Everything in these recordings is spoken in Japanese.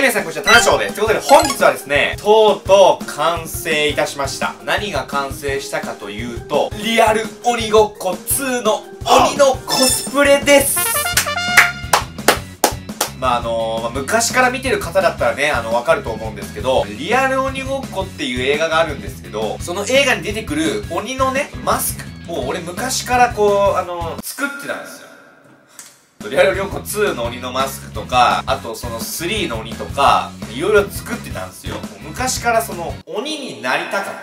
皆さんこんにちは、タナショウです。ということで本日はですね、とうとう完成いたしました。何が完成したかというと、リアル鬼ごっこ2の鬼のコスプレです。昔から見てる方だったらね、わかると思うんですけど、リアル鬼ごっこっていう映画があるんですけど、その映画に出てくる鬼のね、マスクを俺昔からこう、作ってたんですよ。リアル鬼ごっこ2の鬼のマスクとか、あとその3の鬼とか、いろいろ作ってたんですよ。昔からその鬼になりたかった。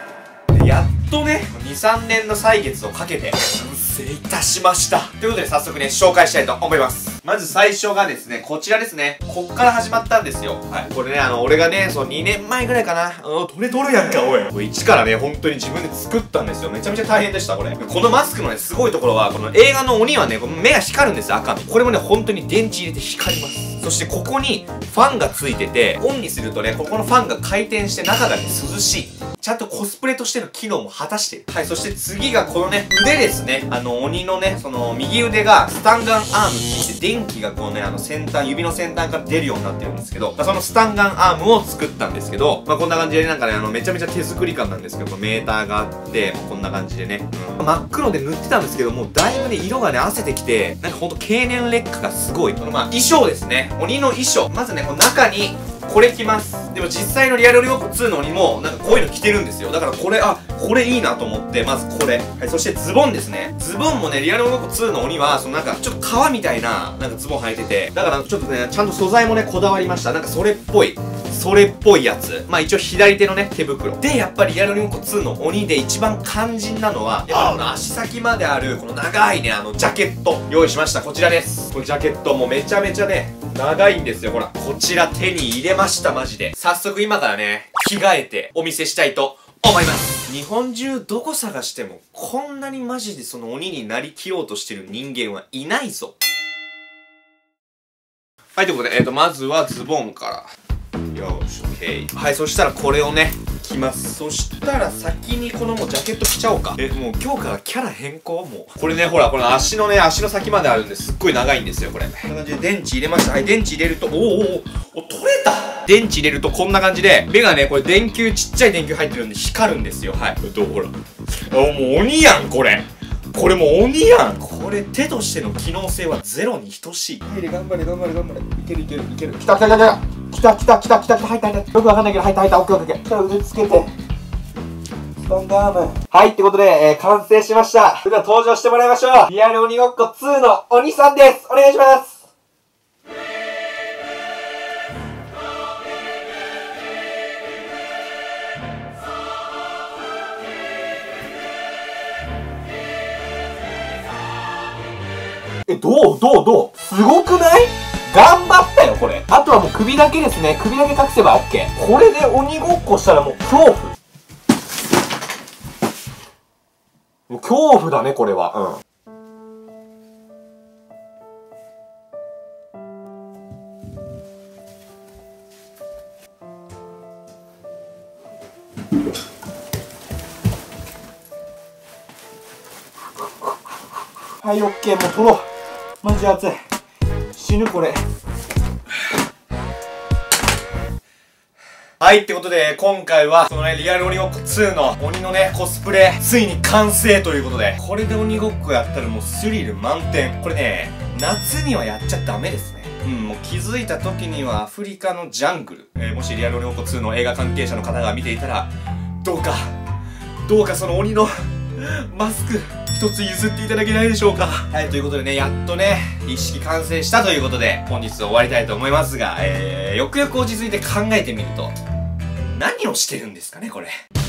でやっとね、2、3年の歳月をかけて、完成いたしました。ということで早速ね、紹介したいと思います。まず最初がですね、こちらですね。こっから始まったんですよ。はい。これね、俺がね、2年前ぐらいかな。どれやんか、おい。これ一からね、本当に自分で作ったんですよ。めちゃめちゃ大変でした、これ。このマスクのね、すごいところは、この映画の鬼はね、目が光るんですよ、赤の。これもね、本当に電池入れて光ります。そしてここにファンがついてて、オンにするとね、ここのファンが回転して中がね、涼しい。ちゃんとコスプレとしての機能も果たしてる。はい、そして次がこのね、腕ですね。鬼のね、右腕がスタンガンアームって言って、電気がこうね、指の先端から出るようになってるんですけど、そのスタンガンアームを作ったんですけど、こんな感じでなんかね、めちゃめちゃ手作り感なんですけど、メーターがあって、こんな感じでね、真っ黒で塗ってたんですけど、もうだいぶね、色がね、褪せてきて、なんかほんと経年劣化がすごい。衣装ですね。鬼の衣装。まずね、この中に、これ着ます。でも実際のリアル鬼ごっこ2の鬼も、なんかこういうの着てるんですよ。だからこれいいなと思って、まずこれ。はい、そしてズボンですね。ズボンもね、リアル鬼ごっこ2の鬼は、なんかちょっと革みたいな、なんかズボン履いてて、だからちょっとね、ちゃんと素材もね、こだわりました。なんかそれっぽいやつ。一応左手のね、手袋。で、やっぱりリアル鬼ごっこ2の鬼で一番肝心なのは、やっぱこの足先まである、この長いね、ジャケット、用意しました。こちらです。このジャケットもめちゃめちゃね、長いんですよ、ほら。こちら手に入れました、マジで。早速今からね、着替えてお見せしたいと思います。日本中どこ探しても、こんなにマジでその鬼になりきろうとしてる人間はいないぞ。はい、ということで、まずはズボンから。よし、オッケー。はい、そしたらこれをね、着ます。そしたら先にこのもうジャケット着ちゃおうか。もう今日からキャラ変更もう。これね、ほら、この足の先まであるんですっごい長いんですよ、これ。こんな感じで電池入れました。はい、電池入れると、取れた。電池入れるとこんな感じで、目がね、これちっちゃい電球入ってるんで光るんですよ。はい。ほら。もう鬼やん、これ。これもう鬼やん。これ手としての機能性はゼロに等しい。はい、頑張れ。いける。来た。入った。よくわかんないけど、入った。オッケー。じゃあ腕つけて。スタンダーム。はい、ってことで、完成しました。それでは登場してもらいましょう。リアル鬼ごっこ2の鬼さんです。お願いします。どうすごくない？頑張ったよ、これ。あとはもう首だけですね。首だけ隠せば OK。これで鬼ごっこしたらもう恐怖。もう恐怖だね、これは。はい、OK。もう取ろう。マジ熱い。死ぬ、これ。はい、ってことで、今回は、そのね、リアル鬼ごっこ2の鬼のね、コスプレ、ついに完成ということで、これで鬼ごっこやったらもうスリル満点。これね、夏にはやっちゃダメですね。もう気づいた時にはアフリカのジャングル。もしリアル鬼ごっこ2の映画関係者の方が見ていたら、どうかその鬼のマスク、一つ譲っていただけないでしょうか。はい、ということでね、やっとね、一式完成したということで、本日終わりたいと思いますが、よくよく落ち着いて考えてみると、何をしてるんですかね、これ。